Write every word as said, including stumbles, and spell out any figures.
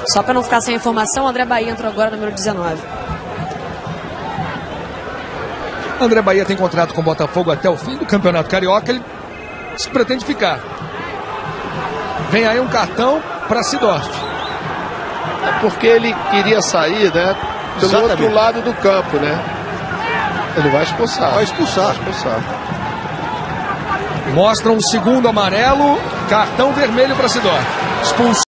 Só para não ficar sem informação, André Bahia entrou agora, número dezenove. André Bahia tem contrato com o Botafogo até o fim do Campeonato Carioca. Ele se pretende ficar. Vem aí um cartão para Sidorf. É porque ele queria sair, né? Pelo Exatamente. outro lado do campo, né? Ele vai expulsar. Vai expulsar. Vai expulsar. Mostram o segundo amarelo. Cartão vermelho para Sidorf. Expulsão.